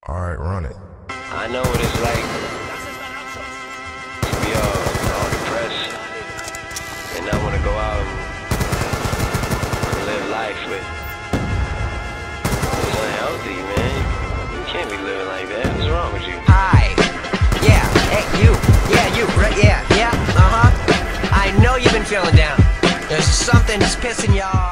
Alright, run it. I know what it's like to be all depressed and not want to go out and live life, but it's unhealthy, man. You can't be living like that. What's wrong with you? Hi. Yeah. Hey, you. Yeah, you. Right? Yeah. Yeah. I know you've been feeling down. There's something that's pissing you off.